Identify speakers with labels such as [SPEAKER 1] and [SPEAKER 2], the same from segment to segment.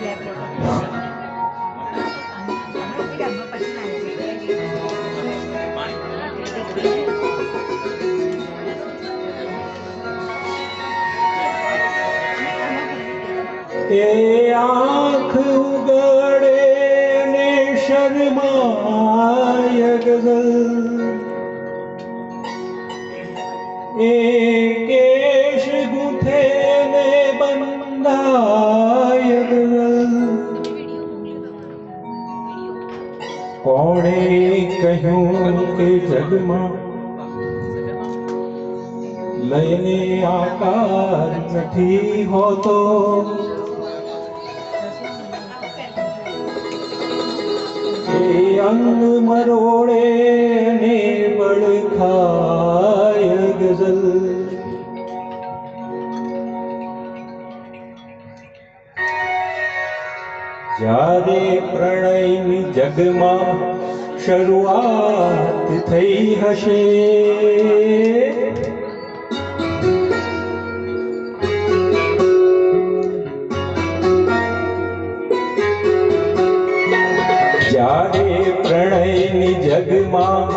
[SPEAKER 1] એ આંખ ઉગડે ને શરમાય ગઝલ, એ કેશ ગૂંથે ને બંધાય ગઝલ, કોણે કહ્યું કે જગમાં લયને આકાર નથી હોતો, અંગ મરોડે ને બળખાય ગઝલ, જ્યારે પ્રણયની જગમાં શરૂઆત થઈ હશે, જ્યારે પ્રણયની જગમાં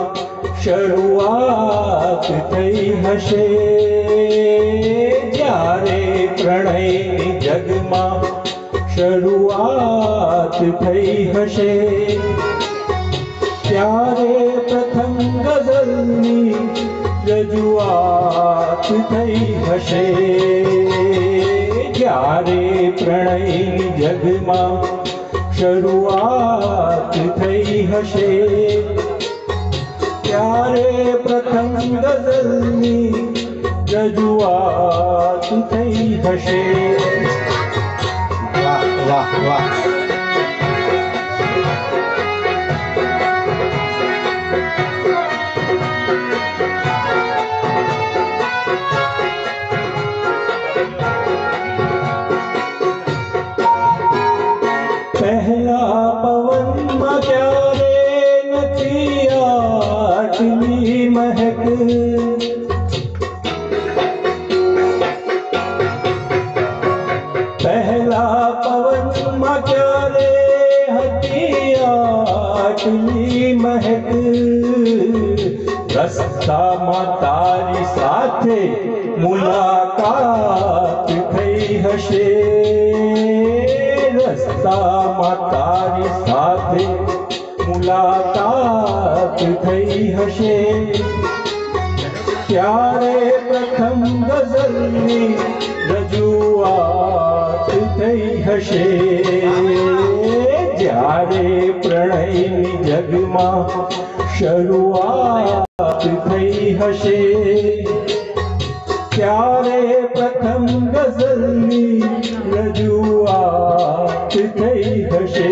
[SPEAKER 1] શરૂઆત થઈ હશે, જ્યારે પ્રણયની જગમાં શરૂઆત થઈ હશે, ત્યારે પ્રથમ ગઝલની રજૂઆત થઈ હશે, જ્યારે પ્રણયની જગમાં શરૂઆત થઈ હશે, ત્યારે પ્રથમ ગઝલની રજૂઆત થઈ હશે. વાહ વાહ વાહ. પહેલા પવનમાં ક્યારે નથી આટલી મહેક, પહેલા પવનમાં ક્યારે હતી આટલી મહેક, રસ્તામાં તારી સાથે મુલાકાત થઈ હશે, રસ્તામાં તારી સાથે મુલાકાત થઈ હશે, ત્યારે પ્રથમ ગઝલની રજૂઆત થઈ હશે, જ્યારે પ્રણયની જગમાં શરૂઆત થઈ હશે, ત્યારે પ્રથમ ગઝલની રજૂઆત થઈ હશે.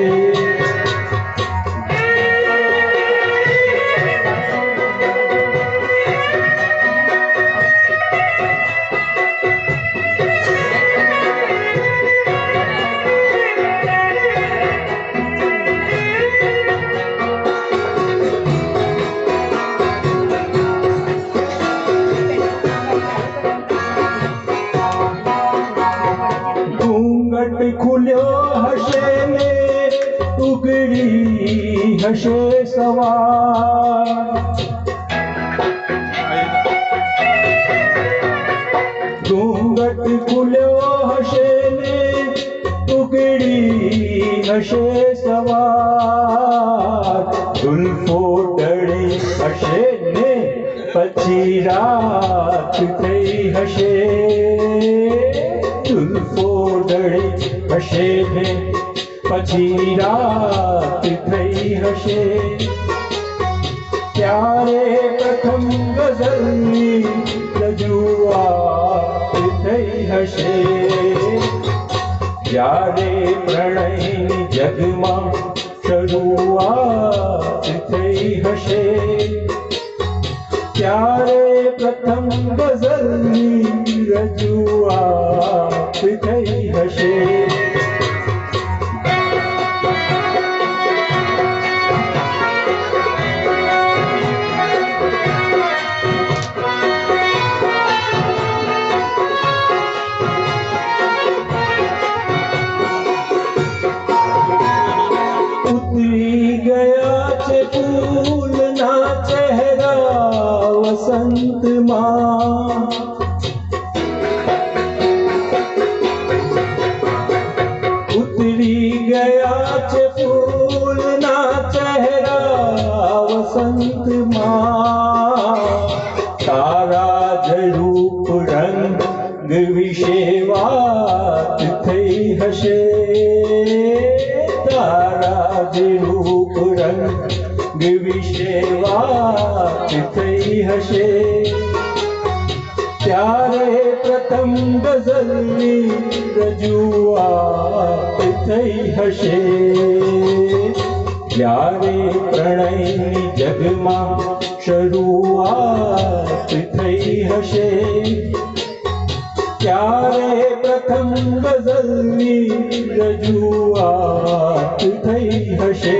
[SPEAKER 1] ખુલ્યો હશે ને ઉગડી હશે સવાર, ઘૂંઘટ ખુલ્યો હશે ને ઉગડી હશે સવાર, ઝુલ્ફો ડળી હશે ને પછી રાત થઈ હશે, ઝુલ્ફો ડળી હશે ને પછી રાત થઈ હશે, ત્યારે પ્રથમ ગઝલની રજૂઆત થઈ હશે, જ્યારે પ્રણયની જગમાં શરૂઆત થઈ હશે, ત્યારે પ્રથમ ગઝલની રજૂઆત થઈ હશે. થઈ હશે તારા જે રૂપ રંગ વિશે વાત થઈ હશે ત્યારે પ્રથમ ગઝલની રજૂઆત થઈ હશે જ્યારે પ્રણયની જગમાં શરૂઆત થઈ હશે ત્યારે પ્રથમ ગઝલની રજૂઆત થઈ હશે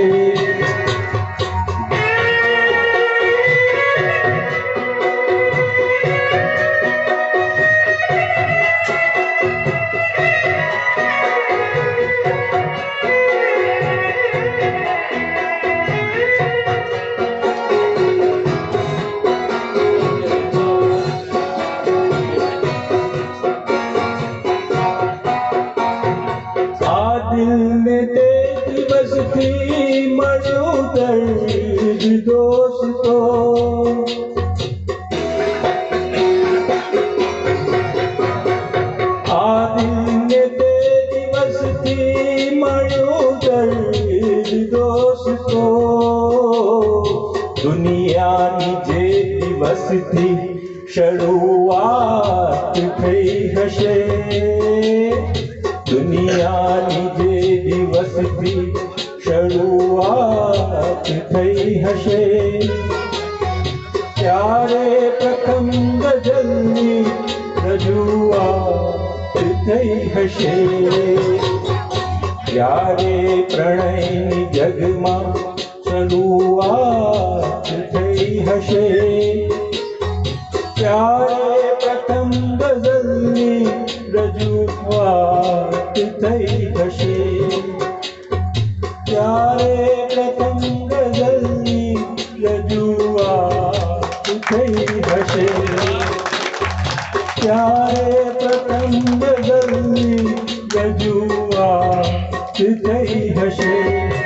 [SPEAKER 1] દિલને તે દિવસથી મળ્યું દર્દ દોસ્તો આ દિલને તે દિવસથી મળ્યું દર્દ દોસ્તો દુનિયાની જે દિવસથી શરૂઆત થઈ હશે દુનિયાની જે દિવસથી શરૂઆત થઈ હશે ત્યારે પ્રથમ ગઝલની રજૂઆત થઈ હશે ત્યારે પ્રણયની જગમાં શરૂઆત થઈ હશે ત્યારે પ્રથમ ગઝલની રજૂઆત થઈ હશે ત્યારે પ્રથમ ગઝલની રજૂઆત થઈ હશે ત્યારે પ્રથમ ગઝલની રજૂઆત થઈ હશે